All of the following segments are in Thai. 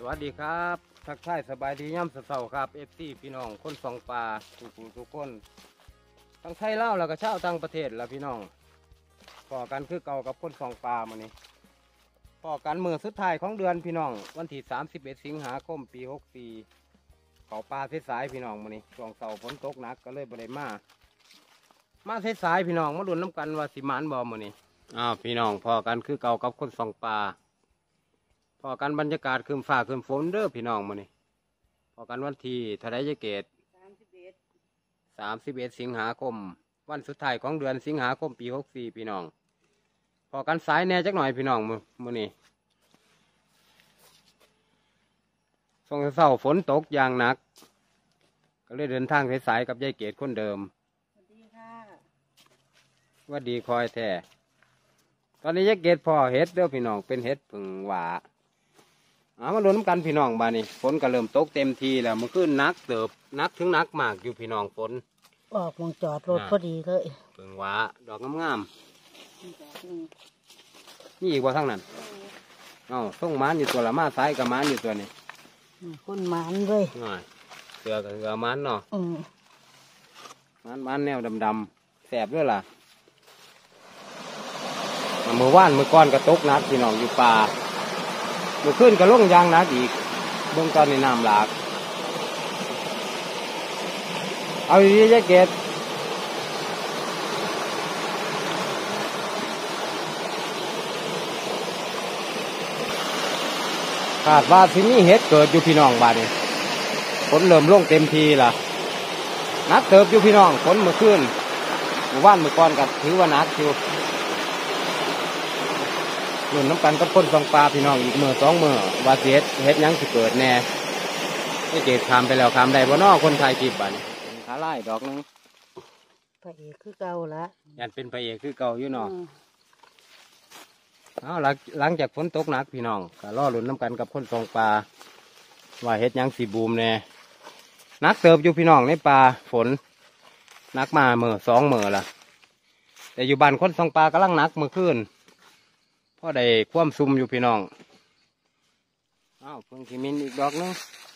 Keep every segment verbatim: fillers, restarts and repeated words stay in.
วัสดีครับทักทายสบายดีย่ำเสาครับเอฟซีพี่น้องคนสองปลาทุกทุกคนทั้งไทยเล่าแล้วก็ชาวต่างประเทศแล้วพี่น้องพอกันคือเก่ากับคนสองปลามานี่พอกันมือสุดท้ายของเดือนพี่น้องวันที่สามสิบเอ็ดสิงหาคมปีหกสี่เขาปลาเสสายพี่น้องมานี่ช่วงเสาฝนตกหนักก็เลยบริมามาเสสายพี่น้องมาลุ้นน้ำกันว่าสิมานบอมานี่อ้าวพี่น้องพอกันคือเก่ากับคนสองปลาพอกันบรรยากาศคืนฟ้าคืนฝนเด้อพี่น้องมานี่พอกันวันที่ทะเลเกตสามสิบเอ็ดสามสิบเอ็ดสิงหาคมวันสุดท้ายของเดือนสิงหาคมปีหกสี่พี่น้องพอกันสายแน่จักหน่อยพี่น้องมือมือนี่ส่งเศร้าฝนตกอย่างหนักก็เลยเดินทางสายๆกับยายเกตคนเดิมสวัสดีค่ะวัสดีคอยแท้ตอนนี้ยายเกตพ่อเฮ็ดเด้อพี่น้องเป็นเฮ็ดผึ่งหวาอามาลุ้นน้ำกันพี่น้องบ้านี่ฝนก็เริ่มตกเต็มทีแล้วมันขึ้นนักเติบนักถึงนักมากอยู่พี่น้องฝนออกวงจอดรถพอดีเลยเปิงว้าดอกงามๆนี่อีกว่าทั้งนั้นเอ้าส่งม้านอยู่ตัวละมาซ้ายกับม้านอยู่ตัวนี้คนมันเลยเสือกับเสือม้านเนาะม้านม้านแนวดำๆแสบด้วยล่ะเมื่อวานเมื่อก้อนกระตกนักพี่น้องอยู่ป่าเมื่อขึ้นก็ล่งยางนักอีกเบื้องต้นในน้ำหลากเอาดีๆจะเก็บคาดว่าที่นี่เห็ดเกิดอยู่พี่น้องบ้านนี้ฝนเริ่มลงเต็มทีล่ะนักเติบอยู่พี่น้องฝนเมื่อคืนเมื่อวานเมื่อก้อนก็ถือว่านักอยู่หนุนน้ำกันกับคนสองปลาพี่น้องอีกมือสองมือว่าเฮ็ดเฮ็ดยังสิเกิดแน่ไม่เกิดคำไปแล้วคำใดบ่นอคนไทยจีบบ้านนี้เป็นขาไล่ดอกนึงพระเอกคือเก่าละยันเป็นพระเอกคือเก่าอยู่เนาะเอาหลังหลังจากฝนตกหนักพี่น้องก็ล่อหลุนน้ำกันกับคนสองปลาว่าเฮ็ดยังสีบูมแน่นักเติบอยู่พี่น้องในปลาฝนนักมาเมื่อสองเมื่อละแต่อยู่บ้านคนสองปลากำลังนักเมื่อคืนพ่อได้คว่ำซุ่มอยู่พี่น้องอ้าวเพิ่งขีมินอีกดอกนึง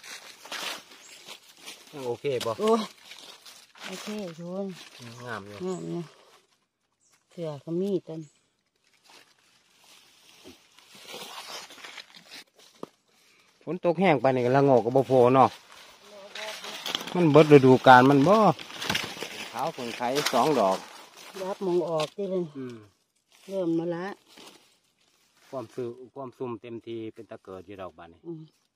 ยังโอเคบ่โอ้โอเคชวนงามอยู่งามเนี่ยเสือก็มีตันฝนตกแห้งไปนี่ก็ละโงกกับโบโฟเนาะมันเบิดฤดูกาลมันบ่ขาวฝนไข่สองดอกรับมองออกที่เลยเริ่มมาละความซื้อความซุ่มเต็มทีเป็นตะเกิดอยู่ดอกบานนี่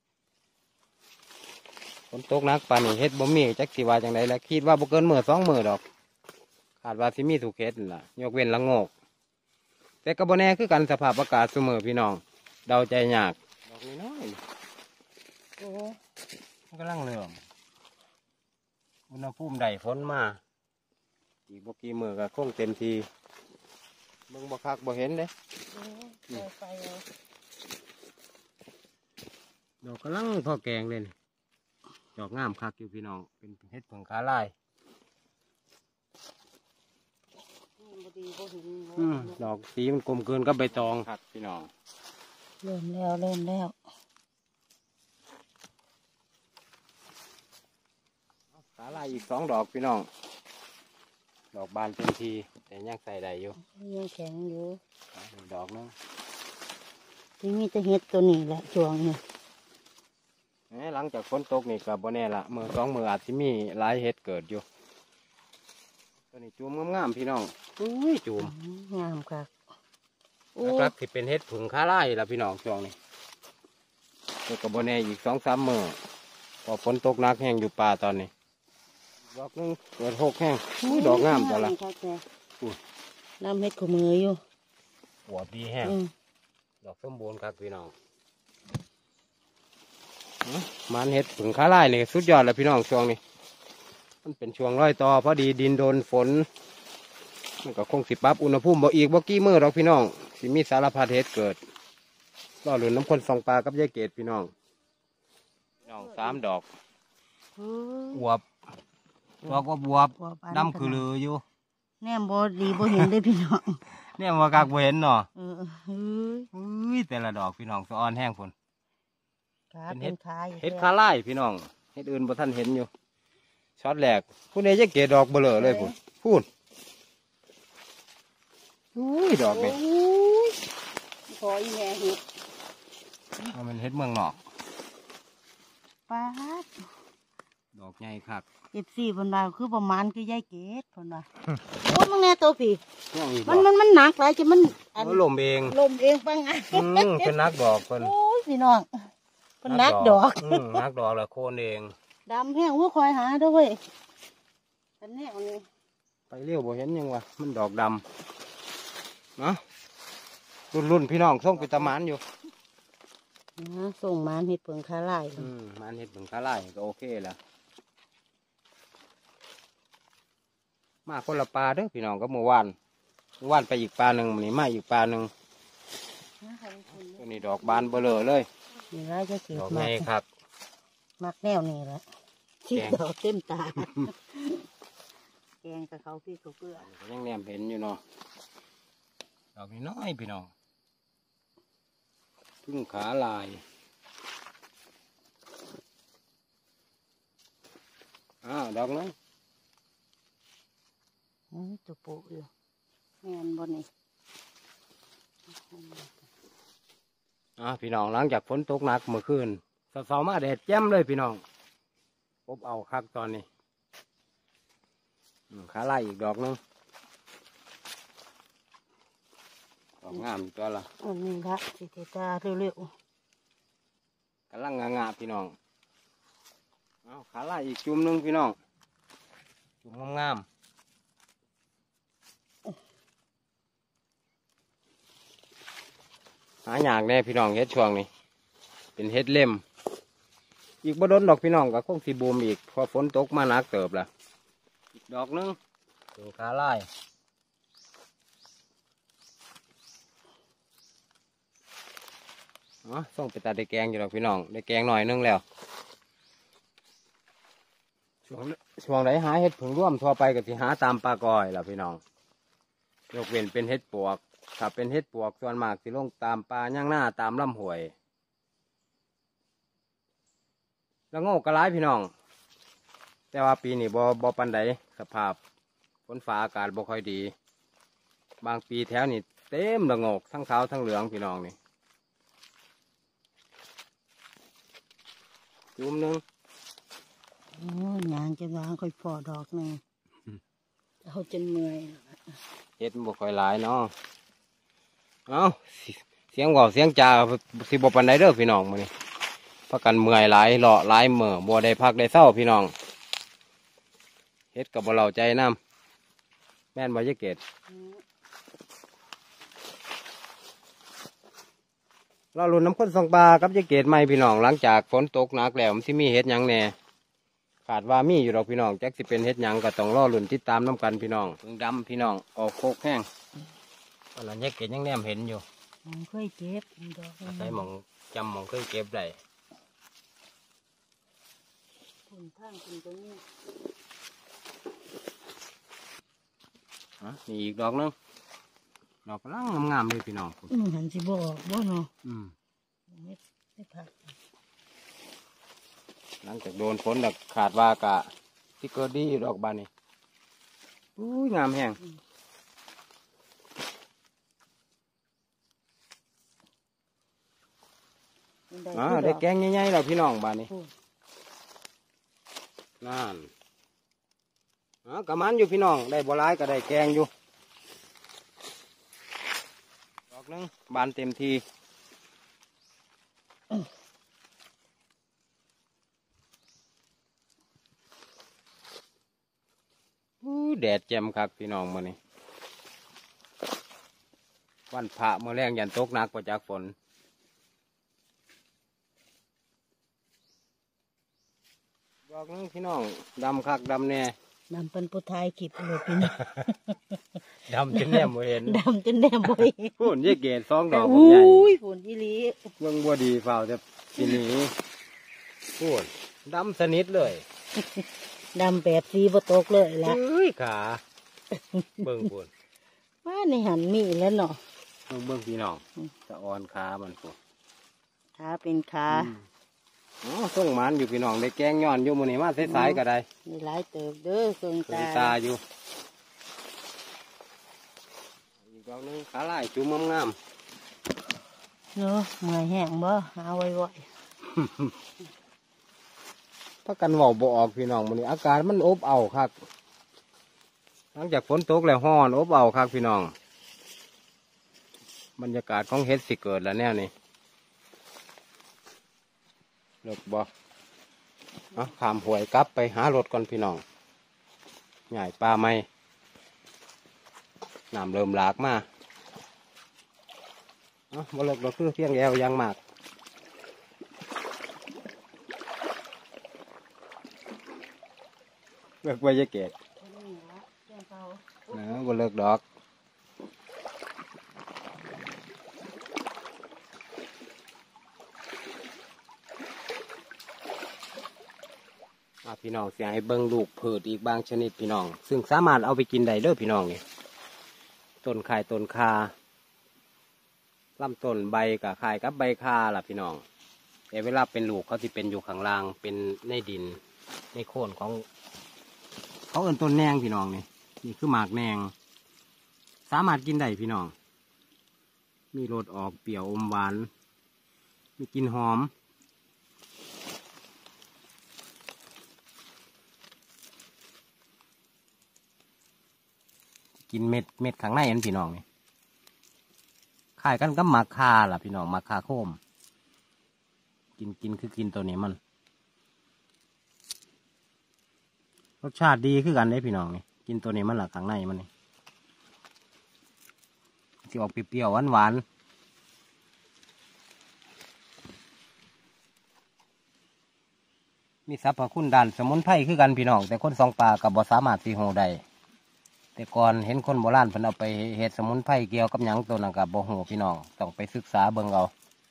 ฝนตกนักปานนี่เฮ็ดบ่มีจักสิว่าจังไดแล้วคิดว่าบ่เกินมื้อสองมื้อดอกขาดว่าสิมีถูกเฮ็ดล่ะยกเว้นละโงกแต่ก็บ่แน่คือกันสภาพอากาศซุมื้อพี่น้องเดาใจยากดอกน้อยๆโอ้มันกำลังเริ่มอุณหภูมิได้ฝนมาอีกบ่กี่มื้อก็คงเต็มทีเบิ่งบ่คักบ่เห็นเด้ดอกกำลังพอแกงเลยดอกงามคักอยู่พี่น้องเป็นเห็ดผงขาลายดอกสีมันกลมเกินก็ใบตองครับพี่น้องเริ่มแล้วเริ่มแล้วขาลายอีกสองดอกพี่น้องดอกบานเต็มทีแต่ยังใส่ได้อยู่ยังแข็งอยู่ดอกนึงที่มีแต่เห็ดตัวนี้แหละช่วงนี้หลังจากฝนตกนี่กับบ่แน่ละมือสองมืออาจจะมีหลายเห็ดเกิดอยู่ตัวนี้จูมงามๆพี่น้องอุ้ยจูมงามครับครับที่เป็นเห็ดผึ่งขาไล่ละพี่น้องช่วงนี้ตัวกับบ่แน่อีกสองสามมือพอฝนตกนักแห้งอยู่ป่าตอนนี้ดอกนึงเกิดหกแห้งดอกงามตัวละน้ำเห็ดขมืออยู่หัวดีแห้งดอกสมบูรณ์ครับพี่น้องมันเห็ดผึ่งขาไล่นี่สุดยอดเลยพี่น้องช่วงนี้มันเป็นช่วงร้อยต่อพอดีดินโดนฝนมันก็คงสิปรับอุณหภูมิบ่อีกบ่กี่มื้อหรอกพี่น้องสิมีสารพัดเห็ดเกิดรอหลุนน้ำคนสองปลากับยายเกศพี่น้องน้องสามดอกบวบบอกว่าบวบดำคือลืออยู่แนมบ่ดีบ่เห็นได้พี่น้องแนมว่ากักบ่เห็นเนาะเออเฮ้ยแต่ละดอกพี่น้องสะออนแห้งฝนขาเป็นเป็เห็นดขาอยู่เห็ดคาไล่พี่น้องเห็ดอื่นบ่ท่านเห็นอยู่ช็อตแรกผู้ใดจะเกดดอกเบลอเลยพูดพูดอุ้ยดอกนี่โอ้ยพออีแม่เห็ดเอามันเห็ดเมืองนอกป้าดดอกใหญ่คักเจ็ดสี่พันบาทคือประมาณคือยายเกดพันบาทโอ้ยมึงแน่ตัวผีย่างอีกมันมันมันหนักหลายจะมันอันมันลมเองลมเองปังไงอืมเป็นนักดอกเพิ่นโอ้ยพี่น้องเป็นนักดอกอืมนักดอกละโคนเองดำแห้งว่าคอยหาด้วยเวยอันนี้อันนี้ไปเรียวบ่เห็นยังวะมันดอกดำนะรุ่นรุ่นพี่น้องส่งไปตะหมานอยู่นะส่งมาเห็ดเปิงคาไล่อืมมันเห็ดถึงคาไล่ก็โอเคแล้วมาคนละปลาเด้อพี่น้องก็เมื่อวานเมื่อวานไปอีกปลาหนึ่งมื้อนี้มาอีกปลาหนึ่งตัวนี้ดอกบานเบลอเลยนี่ละจะเกิดดอกมาใหญ่ครับมักแนวนี่แหละที่ดอกเต็มตา แกงกับเขาพี่เขาเกลือยังแนมเห็นอยู่เนาะดอกนี้น้อยพี่น้องพึ่งขาลายอ้าวดอกนั้นนี่ตัวโปะอยู่แม่นบนนี่อ่าพี่น้องหลังจากฝนตกหนักเมื่อคืนเสาๆมาแดดแจ่มเลยพี่น้องอบเอาคักตอนนี้อืมขาลายอีกดอกหนึงดอกงามอยู่ตัวละอันนี้ละสิเตตาเร็วกำลังงาๆพี่น้องเอาขาลายอีกจุ่มหนึงพี่น้องจุ่มงามๆหาอยากแน่พี่น้องเฮ็ดช่วงนี้เป็นเฮ็ดเล่มอีกบ่โดนดอกพี่น้องก็คงสิบูมอีกพอฝนตกมาหนักเติบละอีกดอกหนึงถึงขาลายอ๋อส่งไปตัดได้แกงอยู่ดอกพี่น้องได้แกงหน่อยนึงแล้วช่วงช่วงไหนหาเห็ดผึ่งร่วมทั่วไปก็สิหาตามปลากอยล่ะพี่น้องยกเว้นเป็นเห็ดปวกถ้าเป็นเห็ดปวกส่วนมากสิลงตามปลาย่างหน้าตามลำห้วยแล้วโง่กระไรพี่น้องแต่ว่าปีนี้บ่บ่ปันใดสภาพฝนฟ้าอากาศบ่ค่อยดี บางปีแถวนี่เต็มละโงกทั้งขาวทั้งเหลืองพี่น้องนี่จุ่มหนึงๆโอ้ยงานจะวางค่อยพอดอกหนึงเอาจนเมื่อยเฮ็ดมันบ่ค่อยหลายเนาะเอ้าสิเสียงเว่าเสียงจาสิบ่ปานใดเด้อพี่น้องมื้อนี้พักกันเมื่อยหลายเลาะหลายมื้อบ่ได้พักได้เศร้าพี่น้องเฮ็ดก็บ่เล่าใจนำแม่นบ่ยายเกดเราลุ้นน้ำข้นสองปลากับยายเกดใหม่พี่น้องหลังจากฝนตกหนักแล้วมันสิมีเฮ็ดหยังแหน่ขาดว่ามีอยู่ดอกพี่น้องจักสิเป็นเฮ็ดหยังก็ต้องรอลุ้นติดตามน้ำกันพี่น้องเพิ่งดำพี่น้องออกโคกแห้งตอนนั้นยายเกดยังแนมเห็นอยู่มันเคยเก็บดอกใส่หมองจำหมองเคยเก็บได้คุณทางคุณตรงนี้ฮะนี่อีกดอกหนึงดอกกำลังงามๆเลยพี่น้องอืมหันสิบออกบ่เนาะอืมไม่ไม่พักหลังจากโดนฝนดักขาดว่ากะที่เกิดดีอยู่ดอกบานนี่อุ้ยงามแห้ง อ่าได้แกงใหญ่ๆแล้วพี่น้องบานนี้นั่นอ่ากะมันอยู่พี่น้องได้บัวลายก็ได้แกงอยู่ดอกหนึงบานเต็มทีอู้แดดแจ่มครับพี่น้องมื้อนี้วันพระมื้อแรงยันตกหนักกว่าจากฝนดอกหนึงพี่น้องดำคักดำแน่ดำเป็นผู้ทายขีบเลยพี่น้องดำจนแนมบ่เห็นดำจนแนมบ่อยพูนยี่เกศสองดอกอผมใหญุ่้ยฝนอีหลีเมืองบัวดีเปล่าจะปีนี้พูนดำสนิทเลยดำแบบสีบ่ตกเลยละเฮ้ยขาเบิ่งพูนว่าในหันมีแล้วเนาะเบิ่งเบิ่งพี่น้องจะอ่อนขามันพูนขาเป็นขาอืมอ๋อส่งหมันอยู่พี่น้องได้แกงย้อนอยู่มื้อนี้มาสายๆก็ได้มีหลายเติบเด้อเกิงเคยตาตาอยู่อีกดอกหนึงขาลายจุ่มงามเนาะเมื่อยแห้งบ่หาไว้ไว้ๆพักกันเว้าบ่ออกพี่น้องมื้อนี้อากาศมันอบอ้าวคักหลังจากฝนตกแล้วร้อนอบอ้าวคักพี่น้องบรรยากาศของเฮ็ดสิเกิดแล้วแนวนี้เลิกบ่เอาขามหวยกลับไปหารถก่อนพี่น้องใหญ่ปลาไหมน้ำเริ่มหลากมาเอาบ่เลิกเราคือเพียงแล้วยังมากเลิกไว้จะเกตนะบ่เลิกดอกอ่ะพี่น้องเสียให้เบิ่งลูกพืชอีกบางชนิดพี่น้องซึ่งสามารถเอาไปกินได้เด้อพี่น้องนี่ต้นไข่ต้นคาลำต้นใบกับไข่กับใบคาล่ะพี่น้องแต่เวลาเป็นลูกเขาสิเป็นอยู่ข้างล่างเป็นในดินในโคนของเขาเอิ้นต้นแนงพี่น้องนี่นี่คือหมากแนงสามารถกินได้พี่น้องมีรสออกเปรี้ยวอมหวานมีกลิ่นหอมกินเม็ดเม็ดข้างในอันพี่น้องนี่ขายกันก็หมากคาล่ะพี่น้องหมากคาโคมกินกินคือกินตัวนี้มันรสชาติดีคือกันได้พี่น้องนี่กินตัวนี้มันหลักข้างในมันนี่สิออกเปรี้ยวๆหวานๆมีสรรพคุณด้านสมุนไพรคือกันพี่น้องแต่คนสองปลากับบ่สามารถสีโหได้แต่ก่อนเห็นคนโบราณเพิ่นเอาไปเฮ็ดสมุนไพรเกี่ยวกับหยังตัวนั้นกับบ่ฮู้พี่น้องต้องไปศึกษาเบิ่งเอา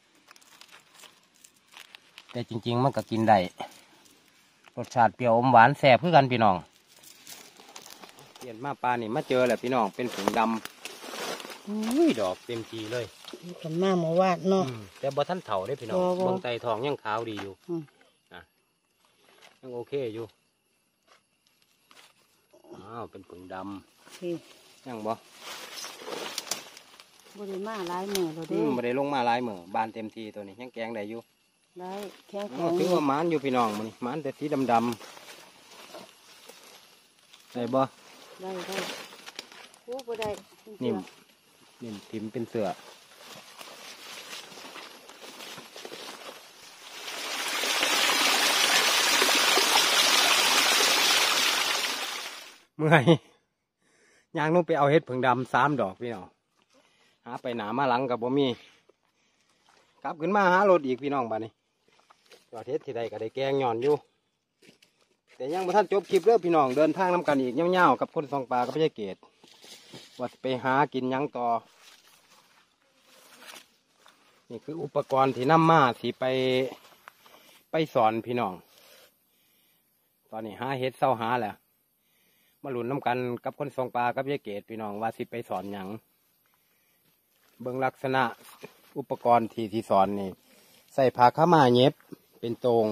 แต่จริงๆมันก็กินได้รสชาติเปรี้ยวอมหวานแซ่บคือกันพี่น้องเปลี่ยนมาปลานี่มาเจอแหละพี่น้องเป็นผงดำอุ้ยดอกเต็มทีเลยกันมาเมื่อวานเนาะอืมแต่บ่ทันเฒ่าได้พี่น้องบ่บ่เบิ่งไตทองยังขาวดีอยู่อืมอ่ะยังโอเคอยู่อ้าวเป็นผงดำพี่ยังบ่บริมาหลายมือเราอืเด้มบ่ได้ลงมาหลายมื้อบานเต็มทีตัวนี้ยังแกงได้อยู่ได้แข็งอ๋แข็อง ถือว่าหมานอยู่พี่น้องมันหมานแต่สีดำๆได้บ่ได้ได้โอ้บ่ได้นิ่มนิ่มทิมเป็นเสือเมื่อยย่างลงไปเอาเห็ดผึ่งดำสามดอกพี่น้องหาไปหนามาหลังกับบ่มีกลับขึ้นมาหารถอีกพี่น้องบ้านี้จอดเห็ดที่ใดก็ได้แกงหย่อนอยู่แต่ยังบ่ทันจบคลิปเด้อพี่น้องเดินทางนำกันอีกเงาวๆกับคนสองปลากับพี่เกศว่าไปหากินหยังต่อนี่คืออุปกรณ์ที่นำมาสิไปไปสอนพี่น้องตอนนี้หาเห็ดเศร้าหาแหละมาหลุนน้ำกันกับคนสองปลากับพี่เกศพี่น้องว่าสิไปสอนหยังเบิ่งลักษณะอุปกรณ์ที่ที่สอนนี่ใส่ผ้าขาวม้าเย็บเป็นตรง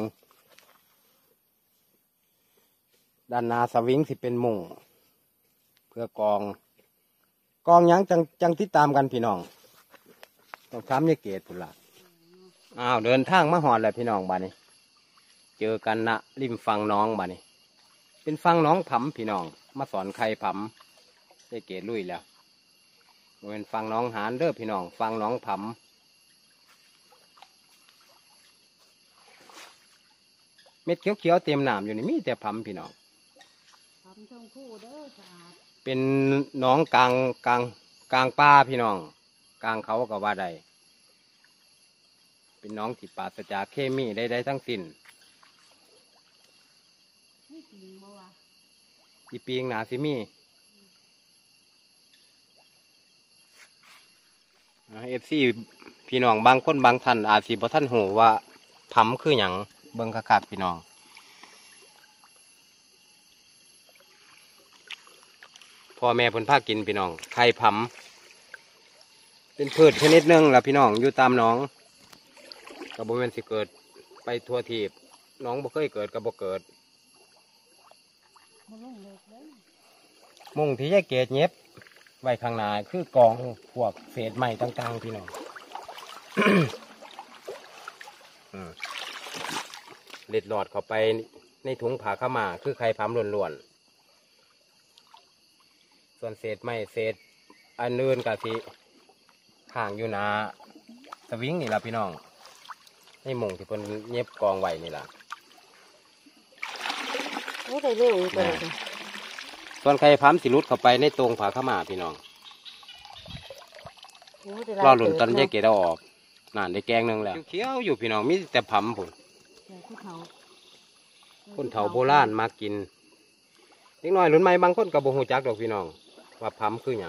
ด้านหน้าสวิงสิเป็นมุงเพื่อกองกองหยังจังจังที่ตามกันพี่น้องต้องทำยาเกตพุ่นละอ้าวเดินทางมาหอดเลยพี่น้องบ้านี้เจอกันนะริมฟังน้องบ้านี้เป็นฟังน้องผำพี่น้องมาสอนใครผำยาเกตลุยแล้วเป็นฟังน้องหานเด้อพี่น้องฟังน้องผำเม็ดเขียวๆเต็มหนามอยู่นี่มีแต่ผำพี่น้องทำช่องคู่เด้อสะอาดเป็นน้องกลางกลางกลางป่าพี่น้องกลางเขาก็ว่าได้เป็นน้องที่ปราศจากเคมีใดๆทั้งสิ้นนี่จริงบ่วะอีปีงหนาซิมีเอฟซีพี่น้องบางคนบางท่านอาจสิบ่ท่านหูว่าผำคือหยังเบิ่งคักๆพี่น้องพ่อแม่เพิ่นพากินพี่น้องไข่ผำเป็นพืชชนิดหนึ่งล่ะพี่น้องอยู่ตามหนองกระบวนการสิเกิดไปทัวทีบน้องบ่เคยเกิดกับบ่เกิดมันลงเลิกเลยมุ่งที่ยายเกดเย็บไว้ข้างหน้าคือกองพวกเศษไม้ต่างๆพี่น้อง อืมเล็ดหลอดเข้าไปในถุงผ้าขาวม้าคือไข่พำล้วนๆส่วนเศษไม้เศษอันอื่นกะสิห่างอยู่หนาสวิงนี่ล่ะพี่น้องในหม่งที่เพิ่นเย็บกองไว้นี่ล่ะโอ้ได้เร็วไปเลยส่วนไข่พำสิรุดเข้าไปในตรงผ้าขาวม้าพี่น้องโได้รอหลุนตอนยายเกดเอาออกนั่นได้แกงหนึงแล้วเขียวๆอยู่พี่น้องมีแต่พำผุนผู้เฒ่าคนเฒ่าโบราณมากินเล็กน้อยรุ่นใหม่บางคนก็บ่ฮู้จักดอกพี่น้องว่าพำคือหยัง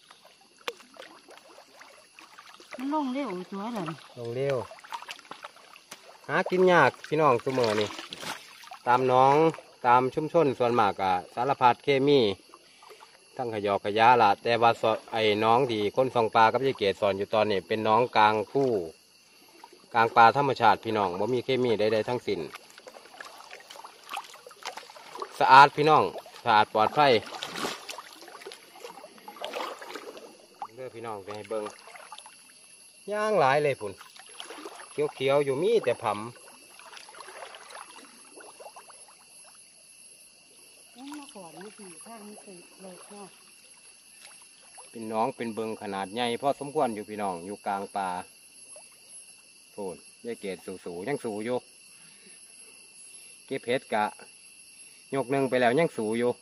มันลงเร็วสวยเลยลงเร็วหากินยากพี่น้องเสมอนี่ตามหน้องตามชุมชนส่วนมากอะสารพัดเคมีทั้งขยอขยะล่ะแต่ว่าสไอ้น้องที่คนส่องปลากับยายเกศสอนอยู่ตอนนี้เป็นน้องกลางผู้กลางปลาธรรมชาติพี่น้องบ่มีเคมีใดๆทั้งสิ้นสะอาดพี่น้องสะอาดปลอดภัยเด้อพี่น้องไปให้เบิ่งย่างหลายเลยพุ่นเขียวๆอยู่มีแต่ผำยังมาก่อนนี่สี่ข้างนี่สี่เลิกเนาะเป็นน้องเป็นเบิงขนาดใหญ่พอสมควรอยู่พี่น้องอยู่กลางป่าโทษยายเกศสูสูยังสูอยู่เก็บเพชรกะยกหนึ่งไปแล้วยังสูอยู่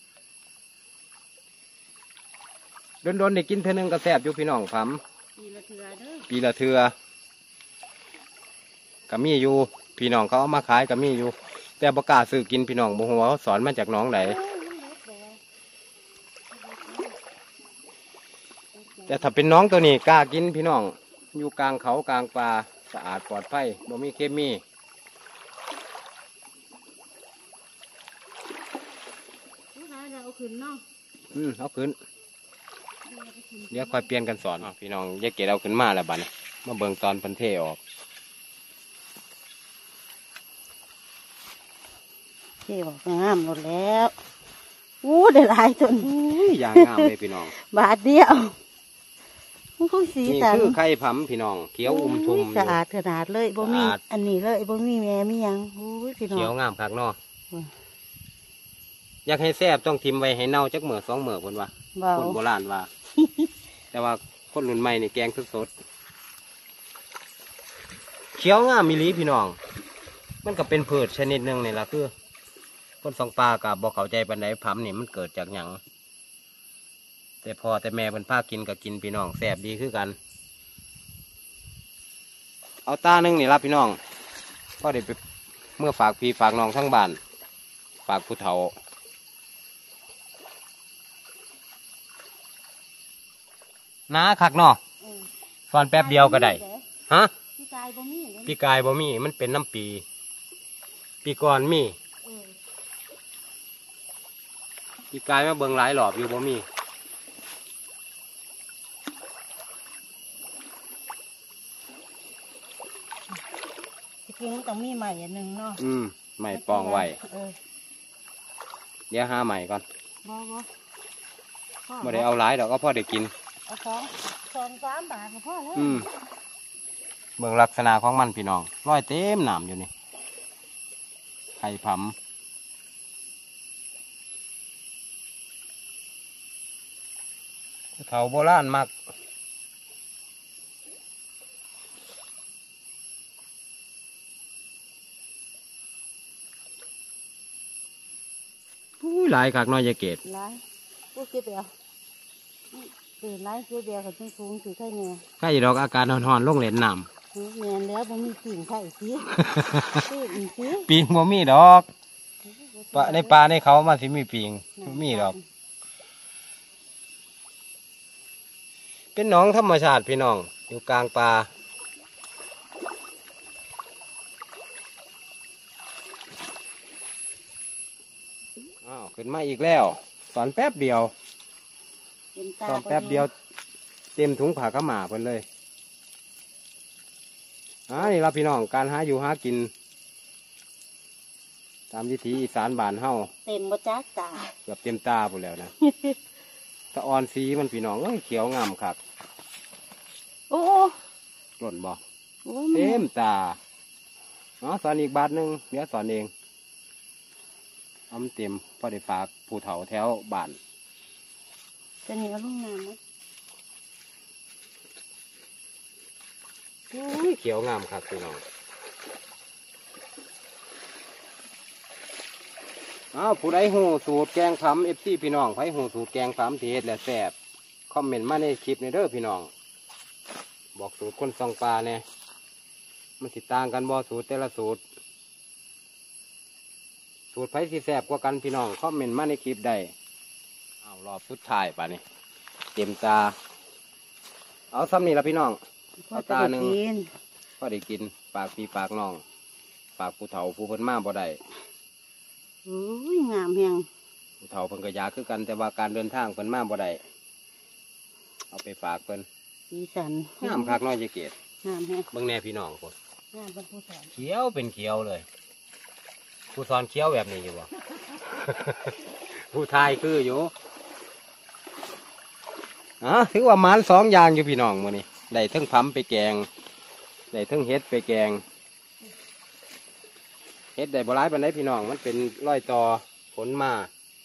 โดนๆได้กินเท่านึงก็แซ่บอยู่พี่น้องผำปีละเทือเด้อปีละเทือก็มีอยู่พี่น้องเขาเอามาขายก็มีอยู่แต่ประกล้าศซื้อกินพี่น้องบ่ฮู้ว่าเขาสอนมาจากน้องไหนแต่ถ้าเป็นน้องตัวนี้กล้ากินพี่น้องอยู่กลางเขากลางป่าสะอาดปลอดภัยบ่มีเคมีผู้ชายเราเอาขึ้นเนาะอืมเอาขึ้นเดี๋ยวค่อยเปลี่ยนกันสอนอ้าวพี่น้องยายเกดเอาขึ้นมาแล้วบัดนี้มาเบิ่งตอนเพันเทออกเที่ยวงามหมดแล้วอู้ได้หลายจนอย่างงามเลยพี่น้องบาทเดียวมันคงสีนี่สันคือไข่ผำพี่น้องเขียวอุ้มทุ่มอสะยู่อาดขนาดเลยบ่มีสะอาดอันนี้เลยบ่มีแม่มีหยังอู้ยพี่น้อเขียวงงามคักเนาะอืมอยากให้แซ่บต้องทิมไว้ให้เน่าจักเหมือสองเหมือคนว่าเบาคนโบราณว่า แต่ว่าคนรุ่นใหม่นี่แกงสดๆเขียวงามมีหลีพี่น้อง มันก็เป็นพืชชนิดหนึ่งนี่แหละคือคนสองปลากับบอกเข้าใจปันไดผำนี่มันเกิดจากหยังแต่พอแต่แม่เป็นผ้ากินก็กินพี่น้องแซ่บดีคือกัน เอาตาหนึ่งนี่รับพี่น้องก็ได้ไปเมื่อฝากพี่ฝากน้องทั้งบ้านฝากผู้เฒ่าน้าคักเนาะเออตอนแป๊บเดียวก็ได้ฮะพี่กายบ่มีเลยปีกายบ่มีมันเป็นน้ำปี ปีก่อนมีเออปีกายมาเบิ่งหลายหลอบอยู่บ่มีจริงๆมันต้องมีใหม่อันหนึ่งเนาะอืมไม่ปองไว้เออเดี๋ยวหาใหม่ก่อนบ่บ่พ่อบ่ได้เอาหลายดอกก็พอได้กินเอาสองสองสามบาทก็พอแล้วอืมเบิ่งลักษณะของมันพี่น้องร้อยเต็มหนามอยู่นี่ไข่ผำเฒ่าโบราณมากอุ้ยหลายคักน้อยยายเกดไรกูเก็บเดียวตื่นไรเก็บเดียวกับจิ้งสูงถือไข่แม่ใกล้ดอกอาการหอนๆลงเหรียญน้ถือแม่แล้วบ่มีกิ่งไข่สิตื่นอีกสิำ ปิงบ่มีดอกปะในปลาในเขามาสิมีปิงบ่มีดอก เป็นหนองธรรมชาติพี่น้องอยู่กลางป่าอ้าวขึ้นมาอีกแล้วสอนแป๊บเดียวเป็นตาสอนแป๊บเดียวเต็มถุงผ้าขาวม้าเพิ่นเลยอ่านี่ละพี่น้องการหาอยู่หากินตามวิถีอีสานบ้านเฮาเต็มบ่จักตาเกือบเต็มตาหมดแล้วนะ ตะออนสีมันพี่น้องเอ้ยเขียวงามครับโอ้หล่นบ่โอ้เต็มตาเนาะสอนอีกบาทหนึ่งเดี๋ยวสอนเองเอามันเต็มพอได้ฝากผู้เฒ่าแถวบ้านจะนี่เอาลงน้ำไหมโอ้ยเขียวงามครับพี่น้องอ้าวผู้ใดหูสูตรแกงผำเอฟซีพี่น้องไผหูสูตรแกงผำที่เฮ็ดและแซ่บคอมเมนต์มาในคลิปในเด้อพี่น้อง บอกสูตรคนซองปลาเนี่ยมันสิต่างกันบ่สูตรแต่ละสูตร สูตรไผสิแซ่บกว่ากันพี่น้องคอมเมนต์มาในคลิปได้เอารอบสุดท้ายป่ะนี่เต็มตาเอาซ้ำนี่ละพี่น้อง เอาตาหนึ่งกินก็ได้กินปากพี่ปากน้องปากผู้เฒ่าผู้เพิ่นมาบ่ได้โอ้ยงามแฮงผู้เฒ่าเพิ่นก็อยากคือกันแต่ว่าการเดินทางเพิ่นมาบ่ได้เอาไปฝากเพิ่นสีสันงามคักน้อยยายเกศงามแฮงเบิ่งแน่พี่น้องพุ่นงามเป็นผู้สอนเขียวเป็นเขียวเลย ผู้สอนเขียวแบบนี้อยู่บ่ ผู้ทายคืออยู่อ่ะถือว่าหมันสองอย่างอยู่พี่น้องมื้อนี้ได้ทั้งผำไปแกงได้ทั้งเฮ็ดไปแกงเฮ็ดได้บ่หลายปานใดพี่น้องมันเป็นร้อยต่อฝนมา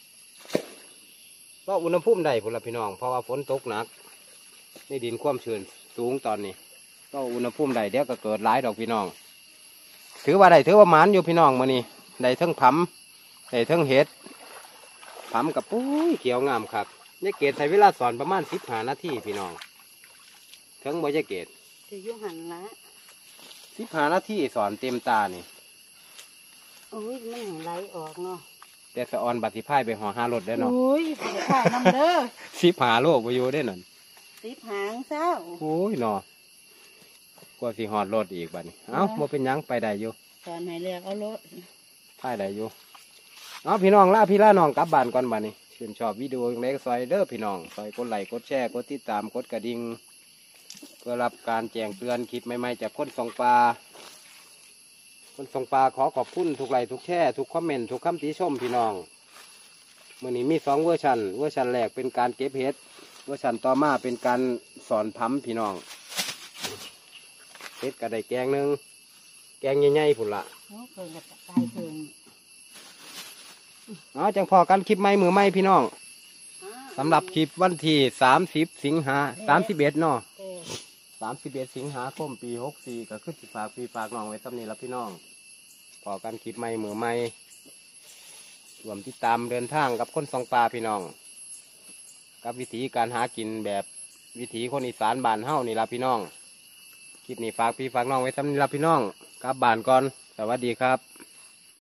ก็อุณหภูมิได้พุ่นละพี่น้องเพราะว่าฝนตกหนักในดินความชื้นสูงตอนนี้ก็อุณหภูมิได้เดี๋ยวก็เกิดหลายดอกพี่น้องถือว่าได้ถือว่าหมันอยู่พี่น้องมื้อนี้ได้ทั้งผำได้ทั้งเฮ็ดผำกับปุ้ยเขียวงามครับยายเกศใช้เวลาสอนประมาณสิบห้านาทีพี่น้องถึงบ่ยายเกศคืออยุหันละสิบห้านาทีสอนเต็มตานี่โอ้ยมันแห่งไหลออกเนาะแต่สะออนบัตรสิพ่ายไปห่อห้ารถได้อเนาะโอ้ยเสียข่ายน้ำเด้อสิบหาโลกไปอยู่ได้อนั่นสิบหางเศร้าโอ้ยเนาะกลัวสิหอดรถอีกบัดนี้เอ้าโมเป็นหยังไปได้อยู่สอนให้เลือกเอารถพ่ายได้อยู่เอาพี่น้องล่าพี่ล่าน้องกลับบ้านก่อนบัดนี้ชื่นชอบวิดีโอเล็กซอยเด้อพี่น้องซอยกดไลค์กดแชร์กดติดตามกดกระดิ่งเพื่อรับการแจ้งเตือนคลิปใหม่ๆจากคนส่งปลาคนส่งปลาขอขอบคุณทุกไลค์ทุกแชร์ทุกคอมเมนต์ทุกคำติชมพี่น้องมื่อนี้มีสองเวอร์ชันเวอร์ชันแรกเป็นการเก็บเห็ดเวอร์ชันต่อมาเป็นการสอนพัมพี่น้องเห็ดกระไดแกงหนึ่งแกงใหญ่ๆผุนละโอ้เพิ่งกับตายเพิ่งอ๋อจังพอกันคลิปใหม่มือใหม่พี่น้องสำหรับคลิปวันที่สามสิบสิงหาสามสิบเอ็ดเนาะเออสามสิบเอ็ดสิงหาคมปีหกสี่ก็ขึ้นสิฝากพี่ฝากน้องไว้ตำนี้ละพี่น้องพอกันคลิปใหม่มือใหม่รวมติดตามเดินทางกับคนสองปลาพี่น้องกับวิธีการหากินแบบวิถีคนอีสานบ้านเฮ้านี่ละพี่น้องคลิปนี้ฝากพี่ฝากน้องไว้ตำนี้ละพี่น้องกลับบ้านก่อนสวัสดีครับ